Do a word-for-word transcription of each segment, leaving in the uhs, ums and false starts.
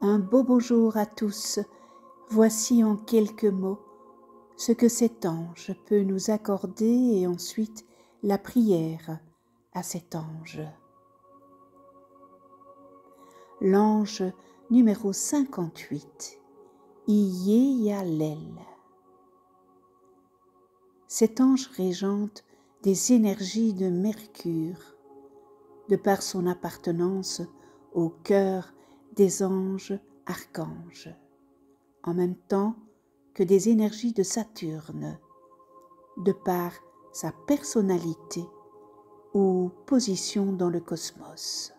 Un beau bonjour à tous. Voici en quelques mots ce que cet ange peut nous accorder et ensuite la prière à cet ange. L'ange numéro cinquante-huit, Iyeyalel. Cet ange régente des énergies de Mercure, de par son appartenance au cœur des anges archanges, en même temps que des énergies de Saturne, de par sa personnalité ou position dans le cosmos.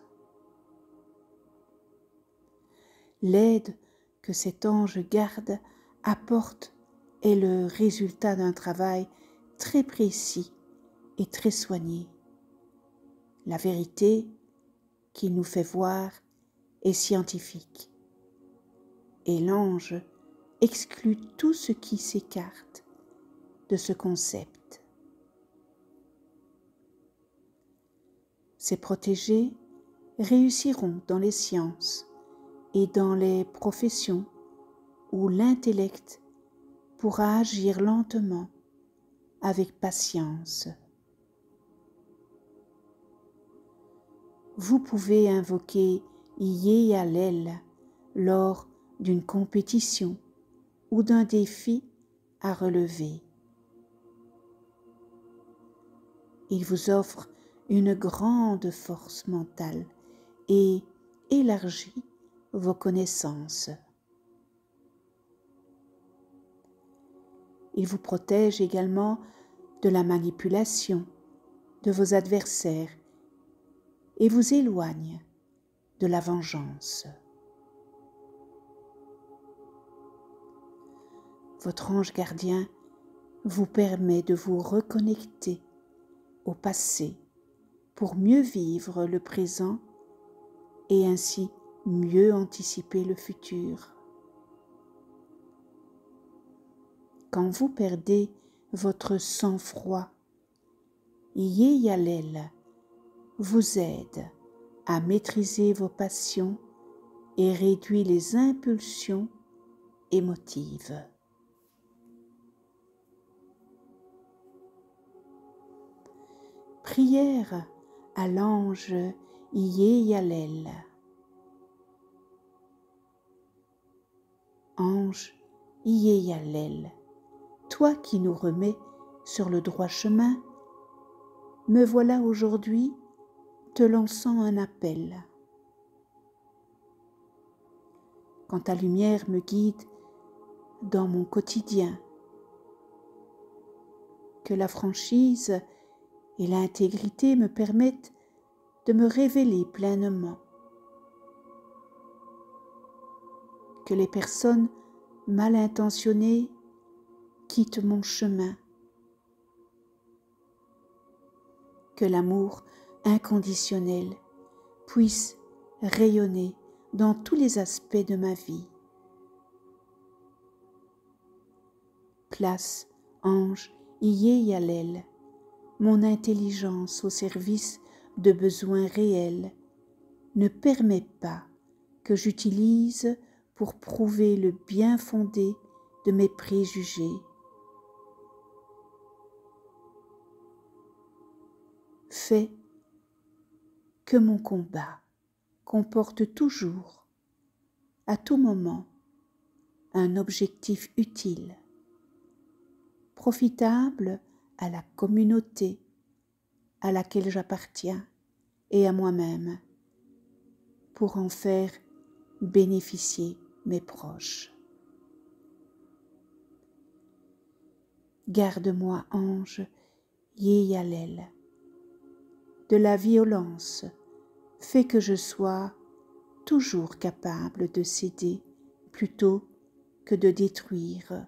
L'aide que cet ange garde apporte est le résultat d'un travail très précis et très soigné. La vérité qu'il nous fait voir est scientifique, et l'ange exclut tout ce qui s'écarte de ce concept. Ces protégés réussiront dans les sciences et dans les professions où l'intellect pourra agir lentement, avec patience. Vous pouvez invoquer Iyeyalel lors d'une compétition ou d'un défi à relever. Il vous offre une grande force mentale et élargit vos connaissances. Il vous protège également de la manipulation de vos adversaires et vous éloigne de la vengeance. Votre ange gardien vous permet de vous reconnecter au passé pour mieux vivre le présent et ainsi mieux anticiper le futur. Quand vous perdez votre sang-froid, Iyeyalel vous aide à maîtriser vos passions et réduit les impulsions émotives. Prière à l'ange Iyeyalel. Ange Iyeyalel, toi qui nous remets sur le droit chemin, me voilà aujourd'hui te lançant un appel. Quand ta lumière me guide dans mon quotidien, que la franchise et l'intégrité me permettent de me révéler pleinement, que les personnes mal intentionnées quittent mon chemin, que l'amour inconditionnel puisse rayonner dans tous les aspects de ma vie. Place, ange Iyeyalel, mon intelligence au service de besoins réels ne permet pas que j'utilise pour prouver le bien fondé de mes préjugés. Fais que mon combat comporte toujours, à tout moment, un objectif utile, profitable à la communauté à laquelle j'appartiens et à moi-même, pour en faire bénéficier mes proches. Garde-moi, ange Iyeyalel, de la violence, fais que je sois toujours capable de céder plutôt que de détruire.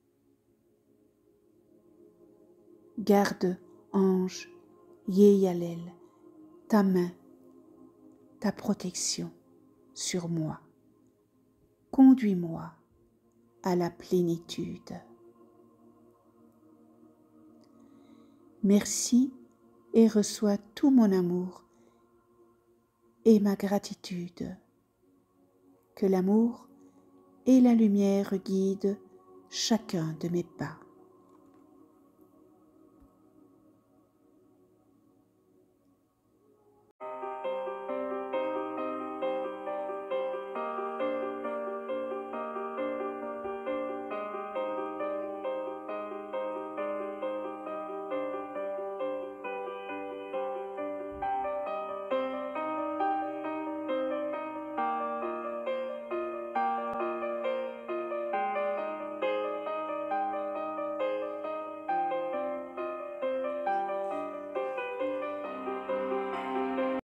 Garde, ange Iyeyalel, ta main, ta protection sur moi. Conduis-moi à la plénitude. Merci et reçois tout mon amour et ma gratitude. que l'amour et la lumière guident chacun de mes pas.